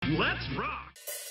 Let's rock.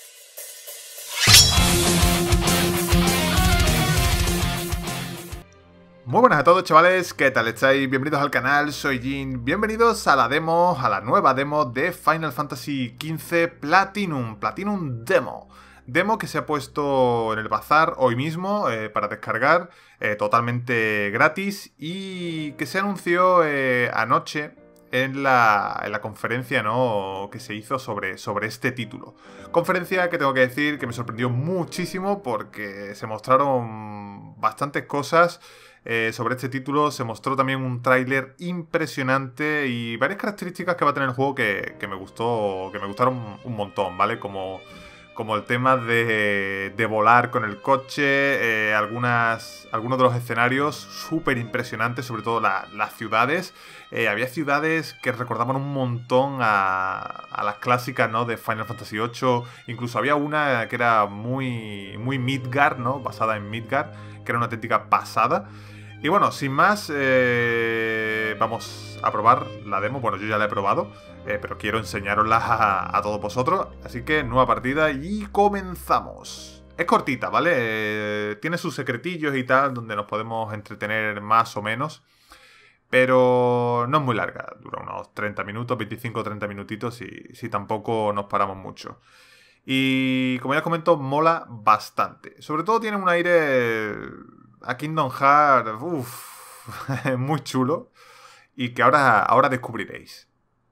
Muy buenas a todos, chavales, ¿qué tal estáis? Bienvenidos al canal, soy Jin. Bienvenidos a la demo, a la nueva demo de Final Fantasy XV Platinum Demo. Demo que se ha puesto en el bazar hoy mismo para descargar, totalmente gratis, y que se anunció anoche en la conferencia, ¿no?, que se hizo sobre este título. Conferencia que tengo que decir que me sorprendió muchísimo porque se mostraron bastantes cosas sobre este título. Se mostró también un tráiler impresionante y varias características que va a tener el juego que me gustaron un montón, ¿vale? Como el tema de volar con el coche, algunos de los escenarios súper impresionantes, sobre todo las ciudades. Había ciudades que recordaban un montón a las clásicas, ¿no?, de Final Fantasy VIII. Incluso había una que era muy Midgar, ¿no?, basada en Midgar, que era una auténtica pasada. Y bueno, sin más, vamos a probar la demo. Bueno, yo ya la he probado, pero quiero enseñarosla a todos vosotros. Así que nueva partida y comenzamos. Es cortita, ¿vale? Tiene sus secretillos y tal, donde nos podemos entretener más o menos. Pero no es muy larga, dura unos 30 minutos, 25 o 30 minutitos, si tampoco nos paramos mucho. Y como ya os comento, mola bastante. Sobre todo tiene un aire a Kingdom Hearts, muy chulo, y que ahora descubriréis.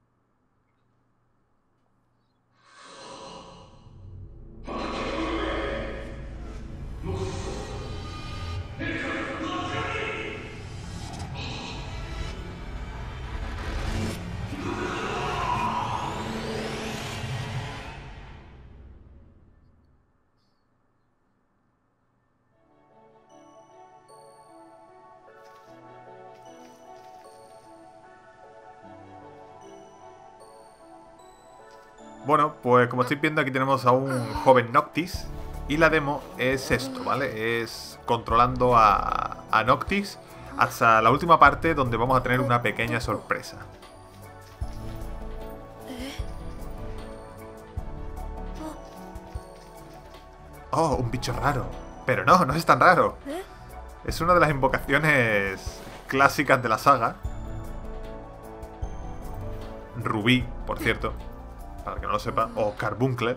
Bueno, pues como estáis viendo, aquí tenemos a un joven Noctis. Y la demo es esto, ¿vale? Es controlando a Noctis hasta la última parte, donde vamos a tener una pequeña sorpresa. Oh, un bicho raro. Pero no es tan raro. Es una de las invocaciones clásicas de la saga. Rubí, por cierto, para el que no lo sepa, o Carbuncle.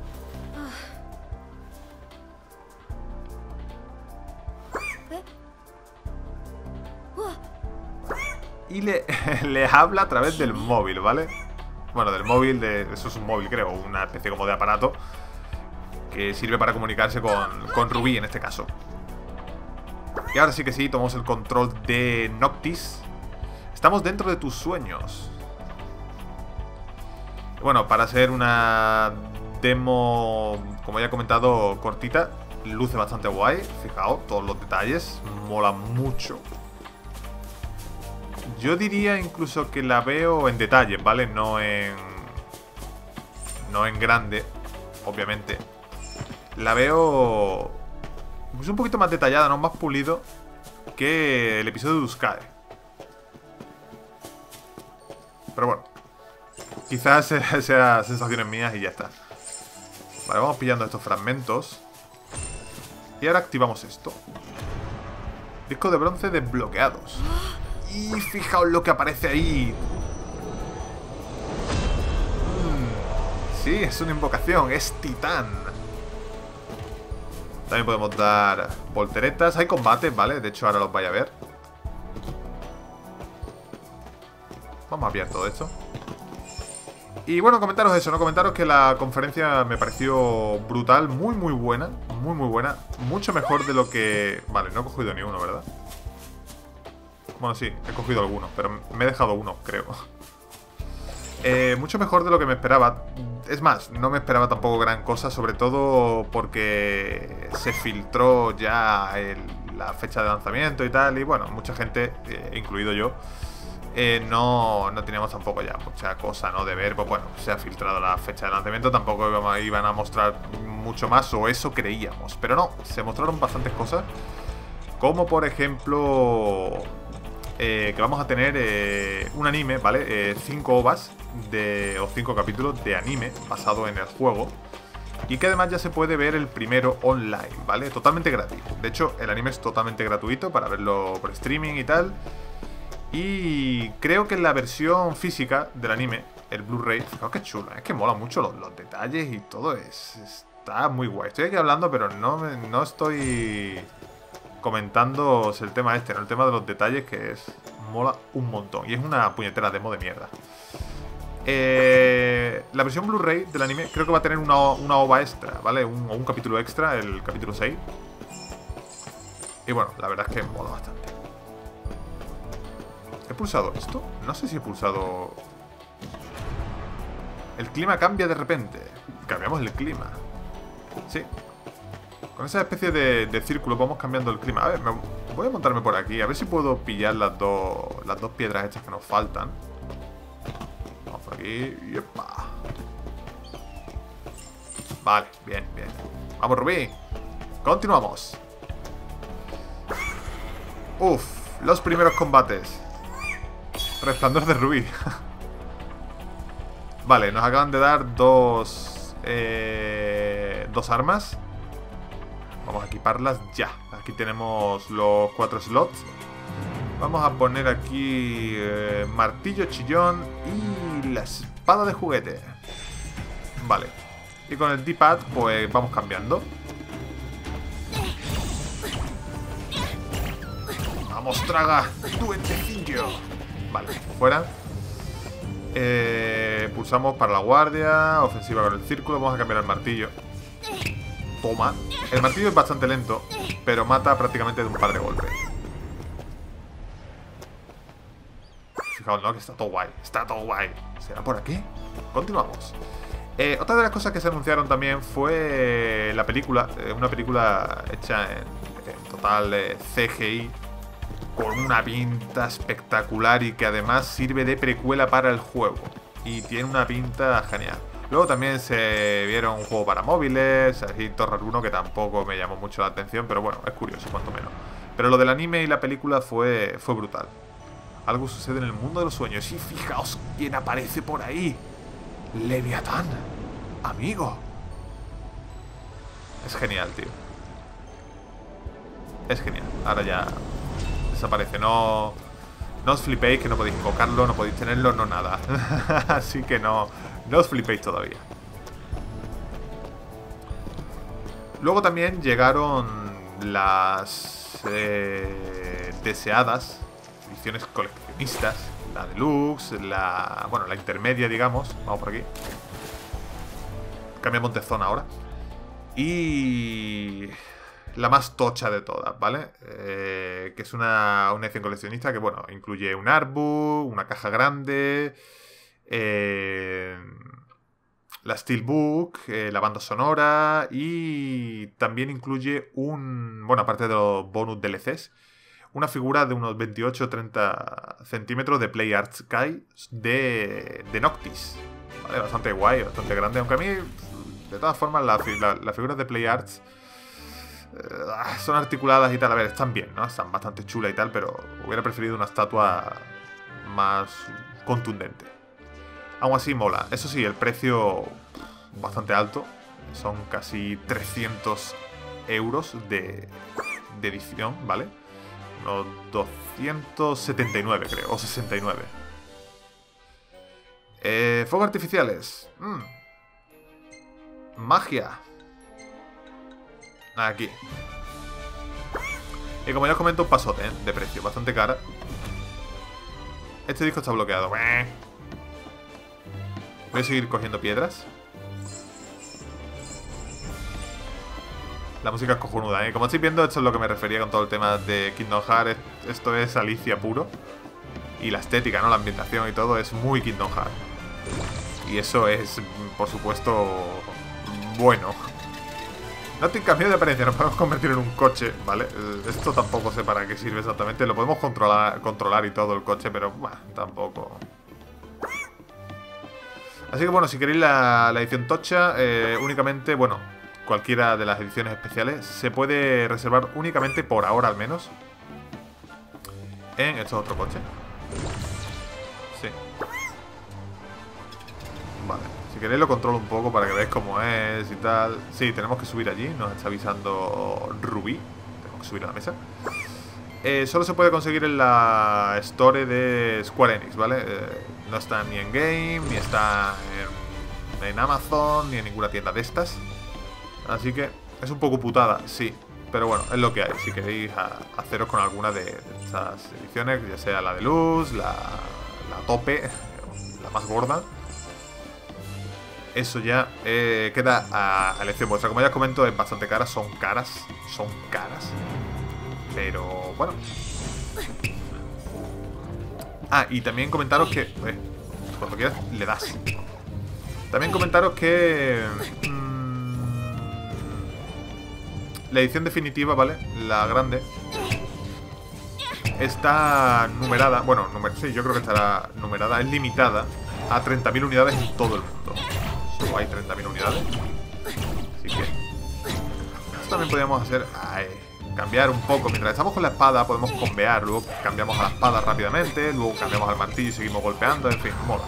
Y le habla a través del móvil, ¿vale? Bueno, del móvil, eso es un móvil, creo, una especie como de aparato que sirve para comunicarse con Rubí en este caso. Y ahora sí que sí, tomamos el control de Noctis. Estamos dentro de tus sueños. Bueno, para ser una demo, como ya he comentado, cortita, luce bastante guay. Fijaos, todos los detalles, mola mucho. Yo diría incluso que la veo en detalles, ¿vale? No en grande, obviamente. La veo pues un poquito más detallada, ¿no? Más pulido que el episodio de Duskae. Pero bueno, quizás sea sensaciones mías y ya está. Vale, vamos pillando estos fragmentos. Y ahora activamos esto. Disco de bronce desbloqueados. Y fijaos lo que aparece ahí. Sí, es una invocación, es Titán. También podemos dar volteretas. Hay combates, ¿vale? De hecho ahora los vais a ver. Vamos a pillar todo esto. Y bueno, comentaros eso, ¿no? Comentaros que la conferencia me pareció brutal, muy buena. Muy buena. Mucho mejor de lo que... Vale, no he cogido ni uno, ¿verdad? Bueno, sí, he cogido algunos, pero me he dejado uno, creo. Mucho mejor de lo que me esperaba. Es más, no me esperaba tampoco gran cosa, sobre todo porque se filtró ya la fecha de lanzamiento y tal. Y bueno, mucha gente, incluido yo, no teníamos tampoco ya mucha cosa, ¿no?, de ver. Pues bueno, se ha filtrado la fecha de lanzamiento, tampoco iban a mostrar mucho más, o eso creíamos. Pero no, se mostraron bastantes cosas, como por ejemplo... que vamos a tener un anime, ¿vale? 5 OVAs o 5 capítulos de anime basado en el juego. Y que además ya se puede ver el primero online, ¿vale? Totalmente gratis. De hecho, el anime es totalmente gratuito para verlo por streaming y tal. Y creo que en la versión física del anime, el Blu-ray, fijaos que chulo, es que mola mucho los detalles y todo, está muy guay. Estoy aquí hablando, pero no estoy comentando el tema este, ¿no? El tema de los detalles, que mola un montón. Y es una puñetera demo de mierda. La versión Blu-ray del anime creo que va a tener una OVA extra, ¿vale? Un capítulo extra, el capítulo 6. Y bueno, la verdad es que mola bastante. ¿He pulsado esto? No sé si he pulsado... El clima cambia de repente. Cambiamos el clima. Sí. Con esa especie de círculo vamos cambiando el clima. A ver, voy a montarme por aquí. A ver si puedo pillar las dos piedras estas que nos faltan. Vamos por aquí. ¡Yepa! Vale, bien, bien. Vamos, Rubí. Continuamos. Uf, los primeros combates. Resplandor de Rubí. Vale, nos acaban de dar dos armas. Vamos a equiparlas ya. Aquí tenemos los 4 slots. Vamos a poner aquí martillo chillón y la espada de juguete. Vale. Y con el D-pad pues vamos cambiando. ¡Vamos, traga! ¡Duendecillo! Vale, fuera. Pulsamos para la guardia. Ofensiva con el círculo. Vamos a cambiar el martillo. Toma. El martillo es bastante lento, pero mata prácticamente de un par de golpes. Fijaos, ¿no? Que está todo guay. Está todo guay. ¿Será por aquí? Continuamos. Otra de las cosas que se anunciaron también fue la película. Una película hecha en total CGI. Con una pinta espectacular y que además sirve de precuela para el juego. Y tiene una pinta genial. Luego también se vieron un juego para móviles, así Torre 1, que tampoco me llamó mucho la atención, pero bueno, es curioso, cuanto menos. Pero lo del anime y la película fue brutal. Algo sucede en el mundo de los sueños. Y fijaos quién aparece por ahí. Leviatán. Amigo. Es genial, tío. Es genial. Ahora ya desaparece. No os flipéis que no podéis invocarlo, no podéis tenerlo, no nada. Así que no os flipéis todavía. Luego también llegaron las deseadas ediciones coleccionistas. La deluxe, la intermedia, digamos. Vamos por aquí. Cambiamos de zona ahora. Y la más tocha de todas, ¿vale? Que es una edición coleccionista que, bueno, incluye un artbook, una caja grande, la steelbook, la banda sonora y también incluye aparte de los bonus DLCs, una figura de unos 28-30 centímetros de Play Arts Sky de Noctis. ¿Vale? Bastante guay, bastante grande, aunque a mí, de todas formas, las figuras de Play Arts son articuladas y tal. A ver, están bien, ¿no? Están bastante chulas y tal, pero hubiera preferido una estatua más contundente. Aún así mola. Eso sí, el precio bastante alto. Son casi 300 euros de edición, ¿vale? Unos 279, creo, o 69. Fuegos artificiales. Magia. Aquí. Y como ya os comento, un pasote, de precio, bastante cara. Este disco está bloqueado. Voy a seguir cogiendo piedras. La música es cojonuda, ¿eh? Como estáis viendo, esto es lo que me refería con todo el tema de Kingdom Hearts. Esto es Alicia puro. Y la estética, ¿no? La ambientación y todo es muy Kingdom Hearts. Y eso es, por supuesto, bueno. No te cambio de apariencia, nos podemos convertir en un coche, ¿vale? Esto tampoco sé para qué sirve exactamente. Lo podemos controlar y todo el coche, pero bueno, tampoco. Así que bueno, si queréis la edición tocha, únicamente, bueno, cualquiera de las ediciones especiales se puede reservar únicamente por ahora al menos. Esto es otro coche. Sí. queréis lo controlo un poco para que veáis cómo es y tal. Sí, tenemos que subir allí, nos está avisando Rubí. Tenemos que subir a la mesa. Solo se puede conseguir en la Store de Square Enix, ¿vale? No está ni en Game, ni está en Amazon, ni en ninguna tienda de estas. Así que es un poco putada, sí. Pero bueno, es lo que hay. Si queréis haceros con alguna de estas ediciones, ya sea la de luz, la tope, la más gorda. Eso ya queda a elección vuestra. Como ya os comento, es bastante cara. Son caras. Son caras. Pero bueno. Ah, y también comentaros que... cuando quieras, le das. También comentaros que... la edición definitiva, ¿vale? La grande. Está numerada. Bueno, sí, yo creo que estará numerada. Es limitada a 30.000 unidades en todo el mundo. Solo hay 30.000 unidades. Así que... esto también podríamos hacer... cambiar un poco. Mientras estamos con la espada podemos combear. Luego cambiamos a la espada rápidamente. Luego cambiamos al martillo y seguimos golpeando. En fin, mola.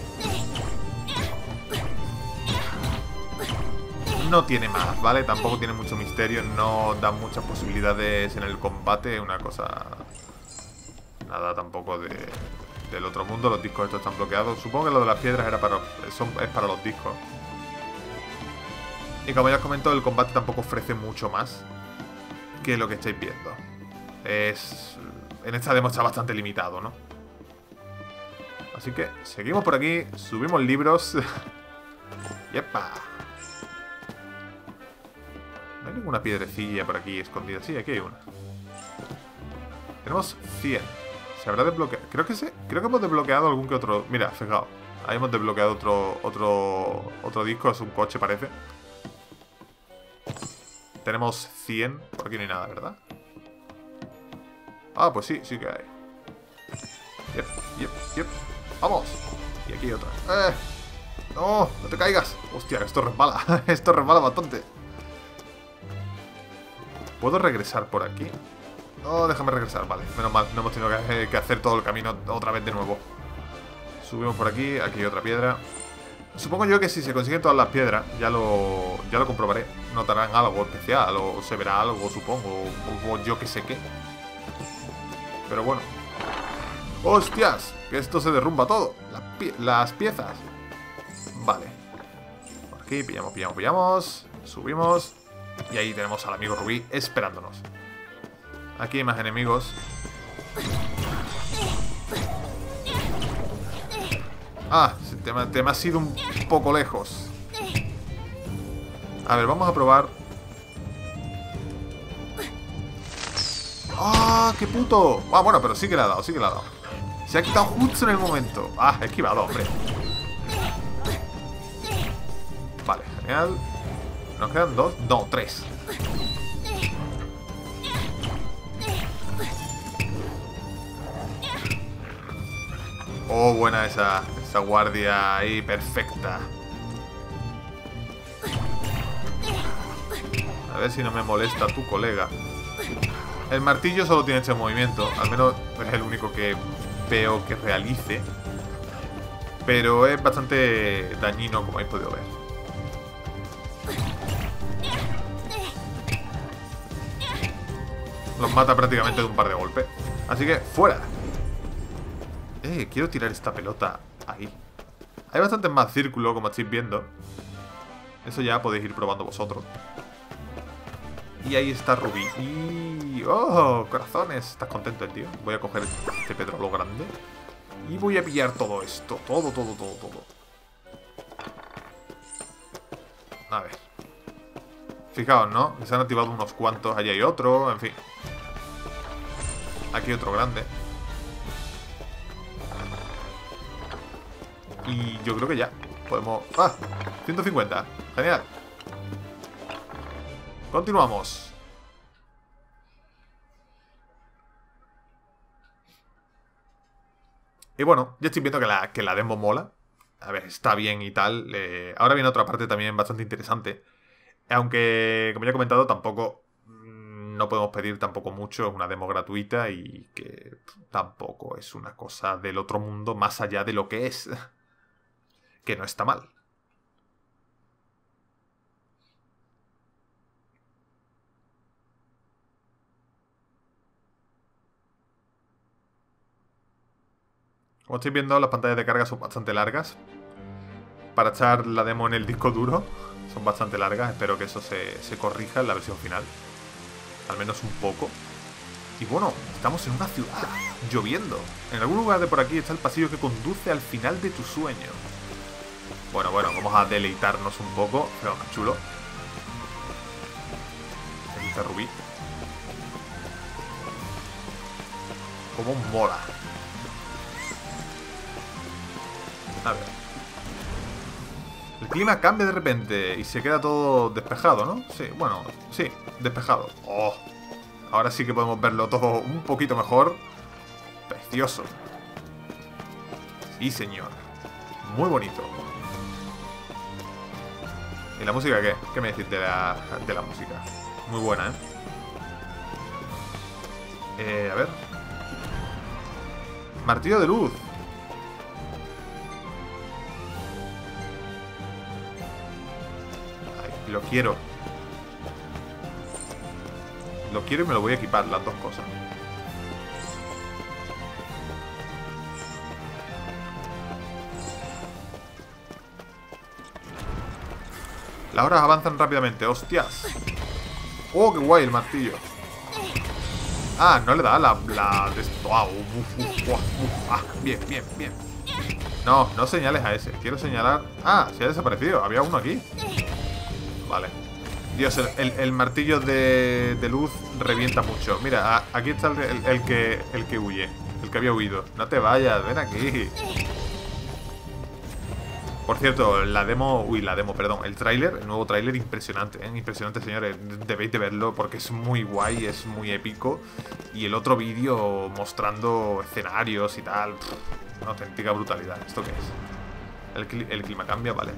No tiene más, ¿vale? Tampoco tiene mucho misterio. No da muchas posibilidades en el combate. Una cosa... nada tampoco del otro mundo. Los discos estos están bloqueados. Supongo que lo de las piedras era es para los discos. Y como ya os comento, el combate tampoco ofrece mucho más que lo que estáis viendo. En esta demo está bastante limitado, ¿no? Así que seguimos por aquí. Subimos libros. ¡Yepa! No hay ninguna piedrecilla por aquí escondida. Sí, aquí hay una. Tenemos 100. Se habrá desbloqueado. Creo que hemos desbloqueado algún que otro. Mira, fijaos. Ahí hemos desbloqueado otro disco. Es un coche, parece. Tenemos 100. Por aquí no hay nada, ¿verdad? Ah, pues sí, sí que hay. Yep. ¡Vamos! Y aquí hay otra. ¡No! ¡No te caigas! Hostia, esto resbala. Esto resbala bastante. ¿Puedo regresar por aquí? No, déjame regresar. Vale, menos mal. No hemos tenido que hacer todo el camino otra vez de nuevo. Subimos por aquí. Aquí hay otra piedra. Supongo yo que si se consiguen todas las piedras, ya lo comprobaré. Notarán algo especial o se verá algo, supongo. O yo que sé qué. Pero bueno. ¡Hostias! Que esto se derrumba todo. Las piezas. Vale. Por aquí pillamos. Subimos. Y ahí tenemos al amigo Rubí esperándonos. Aquí hay más enemigos. Ah, te me has ido un poco lejos. A ver, vamos a probar. ¡Ah, qué puto! Ah, bueno, pero sí que le ha dado, Se ha quitado justo en el momento. Ah, he esquivado, hombre. Vale, genial. ¿Nos quedan 2? No, 3. Oh, buena esa guardia ahí, perfecta. A ver si no me molesta tu colega. El martillo solo tiene este movimiento. Al menos es el único que veo que realice. Pero es bastante dañino, como habéis podido ver. Los mata prácticamente de un par de golpes. Así que, ¡fuera! Quiero tirar esta pelota ahí. Hay bastantes más círculos, como estáis viendo. Eso ya podéis ir probando vosotros. Y ahí está Rubí. Y... ¡oh! Corazones. ¿Estás contento el tío? Voy a coger este petróleo grande. Y voy a pillar todo esto. Todo. A ver. Fijaos, ¿no? Que se han activado unos cuantos. Allí hay otro, en fin. Aquí otro grande. Y yo creo que ya podemos... ¡ah! 150. Genial. Continuamos. Y bueno, ya estoy viendo que la demo mola. A ver, está bien y tal. Ahora viene otra parte también bastante interesante. Aunque, como ya he comentado, tampoco... no podemos pedir tampoco mucho. Es una demo gratuita y que tampoco es una cosa del otro mundo más allá de lo que es. Que no está mal. Como estáis viendo, las pantallas de carga son bastante largas. Para echar la demo en el disco duro son bastante largas. Espero que eso se corrija en la versión final. Al menos un poco. Y bueno, estamos en una ciudad, lloviendo. En algún lugar de por aquí está el pasillo que conduce al final de tu sueño. Bueno, vamos a deleitarnos un poco. Pero qué chulo. Aquí está Rubí. Cómo mola. A ver. El clima cambia de repente y se queda todo despejado, ¿no? Sí, bueno, sí, despejado. ¡Oh! Ahora sí que podemos verlo todo un poquito mejor. Precioso. Sí, señor. Muy bonito. ¿Y la música qué? ¿Qué me decís de la música? Muy buena, ¿eh? A ver. Martillo de luz. Ay, lo quiero. Lo quiero y me lo voy a equipar, las dos cosas. Las horas avanzan rápidamente, hostias. Oh, qué guay el martillo. Ah, no le da la de esto. Bien. No, no señales a ese. Quiero señalar... Ah, se ha desaparecido. Había uno aquí. Vale. Dios, el martillo de luz revienta mucho. Mira, aquí está el que huye. El que había huido. No te vayas, ven aquí. Por cierto, perdón. El tráiler, el nuevo tráiler, impresionante, ¿eh? Impresionante, señores. Debéis de verlo porque es muy guay, es muy épico. Y el otro vídeo mostrando escenarios y tal. Una auténtica brutalidad. ¿Esto qué es? El clima cambia, vale.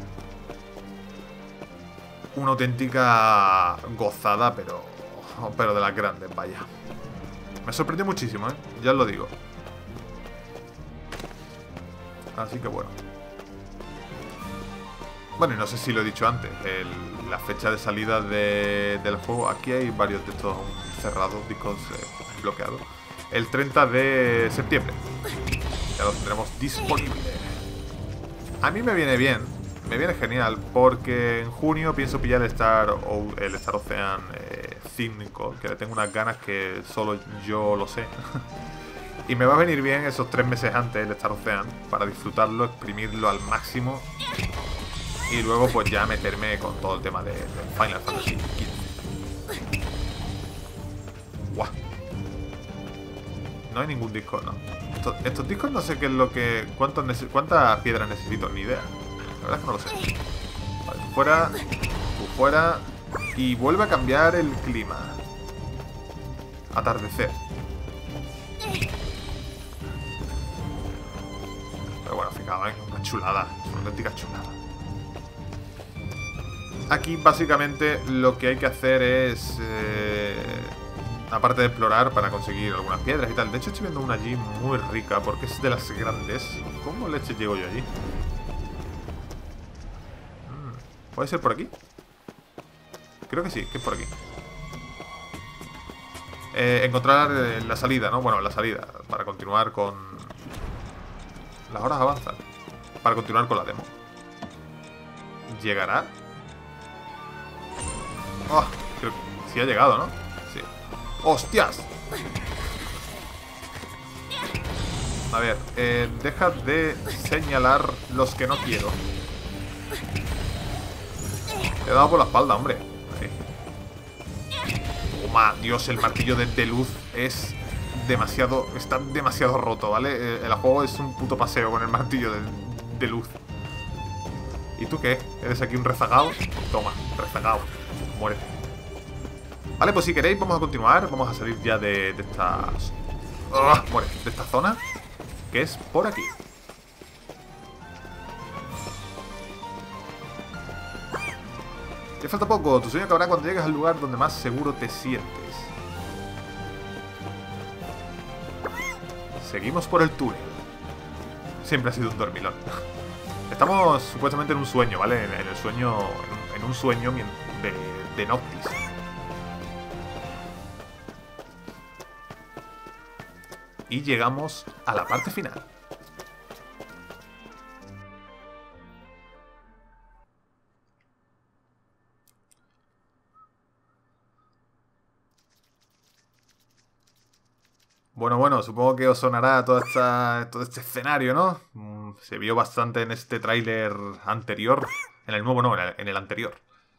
Una auténtica gozada, pero de las grandes, vaya. Me sorprendió muchísimo, ¿eh? Ya os lo digo. Así que bueno. Bueno, y no sé si lo he dicho antes. La fecha de salida del juego. Aquí hay varios de estos cerrados, discos bloqueados. El 30 de septiembre. Ya lo tendremos disponible. A mí me viene bien. Me viene genial, porque en junio pienso pillar el Star Ocean 5, que le tengo unas ganas que solo yo lo sé. Y me va a venir bien esos 3 meses antes el Star Ocean, para disfrutarlo, exprimirlo al máximo. Y luego pues ya meterme con todo el tema de Final Fantasy XV. Guau. No hay ningún disco, no. Estos discos no sé qué es lo que... ¿Cuántas piedras necesito? Ni idea. La verdad es que no lo sé. Vale, tú fuera. Y vuelve a cambiar el clima. Atardecer. Pero bueno, fijaos, es una chulada. Es una auténtica chulada. Aquí básicamente lo que hay que hacer es... aparte de explorar para conseguir algunas piedras y tal. De hecho estoy viendo una allí muy rica porque es de las grandes. ¿Cómo leche llego yo allí? ¿Puede ser por aquí? Creo que sí, que es por aquí. Encontrar la salida, ¿no? Bueno, la salida. Para continuar con... Las horas avanzan. Para continuar con la demo. ¿Llegará? Oh, creo que sí ha llegado, ¿no? Sí. ¡Hostias! A ver, deja de señalar los que no quiero. Te he dado por la espalda, hombre. Ahí. Toma, Dios, el martillo de luz es demasiado... Está demasiado roto, ¿vale? El juego es un puto paseo con el martillo de luz. ¿Y tú qué? ¿Eres aquí un rezagado? Toma, rezagado. Muérete. Vale, pues si queréis vamos a continuar. Vamos a salir ya de estas... muere. De esta zona, que es por aquí. Te falta poco, tu sueño acabará cuando llegues al lugar donde más seguro te sientes. Seguimos por el túnel. Siempre ha sido un dormilón. Estamos supuestamente en un sueño, ¿vale? En el sueño... En un sueño de Noctis. Y llegamos a la parte final. Bueno, supongo que os sonará todo este escenario, ¿no? Se vio bastante en este tráiler anterior. En el nuevo no, en el anterior.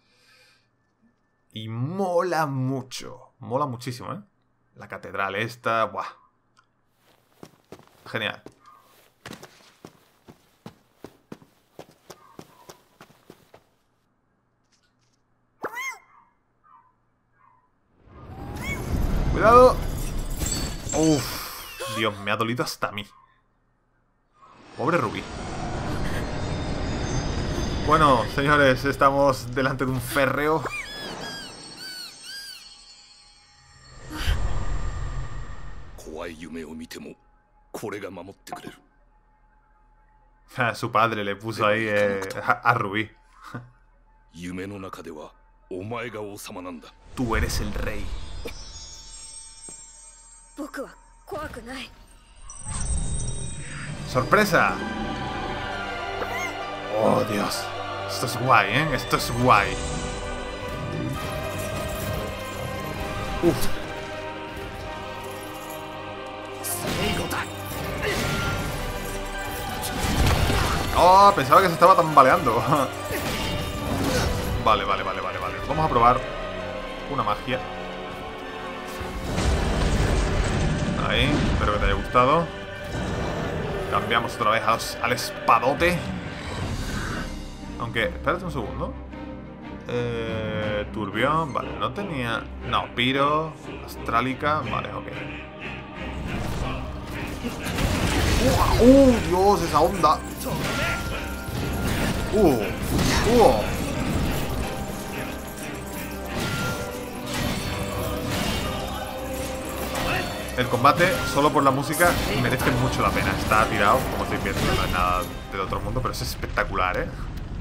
Y mola mucho. Mola muchísimo, ¿eh? La catedral esta, ¡buah! Genial. Cuidado. Uff, Dios, me ha dolido hasta a mí. Pobre Rubí. Bueno, señores, estamos delante de un férreo. Su padre le puso ahí a Rubí. Tú eres el rey. ¡Sorpresa! ¡Oh, Dios! Esto es guay, ¿eh? Esto es guay. ¡Uf! ¡Oh! Pensaba que se estaba tambaleando. Vale. Vamos a probar una magia. Ahí, espero que te haya gustado. Cambiamos otra vez al espadote. Aunque, espérate un segundo. Turbión, vale, no tenía... No, Piro, Astrálica, vale, ok. Dios, esa onda. El combate, solo por la música, merece mucho la pena. Está tirado, como estáis viendo, no es nada del otro mundo, pero es espectacular, ¿eh?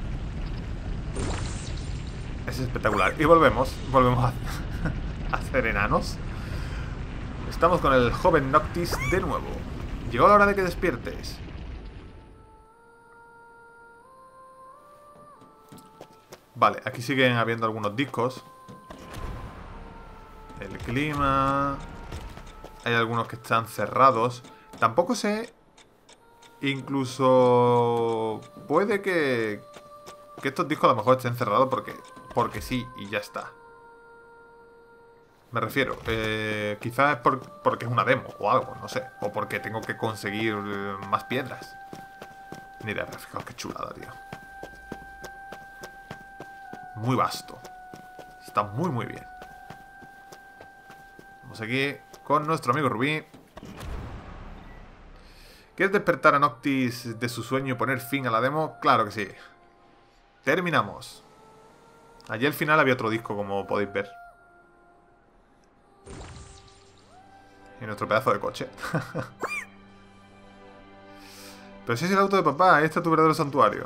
Es espectacular. Y volvemos a hacer enanos. Estamos con el joven Noctis de nuevo. Llegó la hora de que despiertes. Vale, aquí siguen habiendo algunos discos. El clima... Hay algunos que están cerrados. Tampoco sé... Incluso... Puede que estos discos a lo mejor estén cerrados porque sí, y ya está. Me refiero, quizás es porque es una demo o algo, no sé. O porque tengo que conseguir más piedras. Ni idea, pero fijaos qué chulada, tío. Muy vasto. Está muy bien. Vamos aquí con nuestro amigo Rubí. ¿Quieres despertar a Noctis de su sueño y poner fin a la demo? Claro que sí. Terminamos. Allí al final había otro disco, como podéis ver. Y nuestro pedazo de coche. Pero si es el auto de papá, ahí está tu verdadero santuario.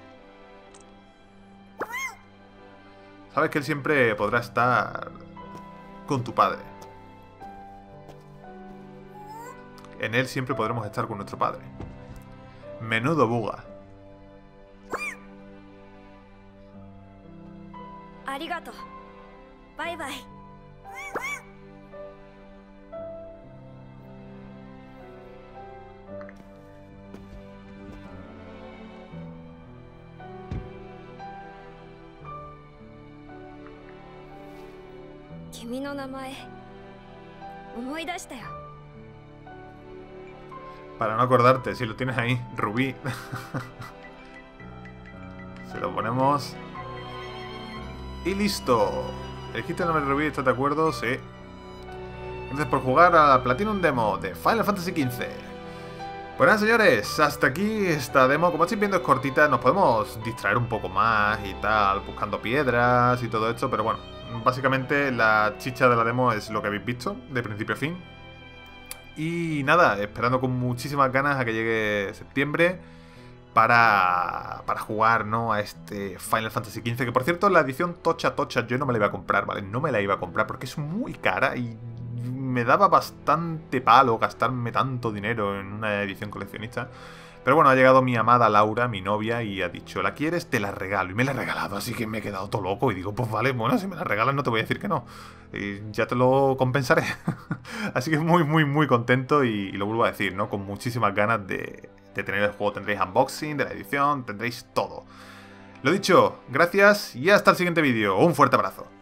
Sabes que él siempre podrá estar con tu padre. En él siempre podremos estar con nuestro padre. Menudo buga. Arigato. Bye bye. Kimi no namae. Omoidashita yo. Para no acordarte, si lo tienes ahí, Rubí. Se lo ponemos. Y listo. Elegiste el nombre de Rubí, ¿estás de acuerdo? Sí. Gracias por jugar a la Platinum Demo de Final Fantasy XV. Pues nada, señores, hasta aquí esta demo. Como estáis viendo es cortita, nos podemos distraer un poco más y tal, buscando piedras y todo esto, pero bueno, básicamente la chicha de la demo es lo que habéis visto, de principio a fin. Y nada, esperando con muchísimas ganas a que llegue septiembre para jugar, ¿no?, a este Final Fantasy XV. Que por cierto, la edición tocha yo no me la iba a comprar, ¿vale? No me la iba a comprar porque es muy cara y me daba bastante palo gastarme tanto dinero en una edición coleccionista. Pero bueno, ha llegado mi amada Laura, mi novia, y ha dicho, ¿la quieres? Te la regalo. Y me la ha regalado, así que me he quedado todo loco. Y digo, pues vale, bueno, si me la regalas no te voy a decir que no. Ya te lo compensaré. Así que muy, muy, muy contento y lo vuelvo a decir, ¿no? Con muchísimas ganas de tener el juego. Tendréis unboxing de la edición, tendréis todo. Lo dicho, gracias y hasta el siguiente vídeo. Un fuerte abrazo.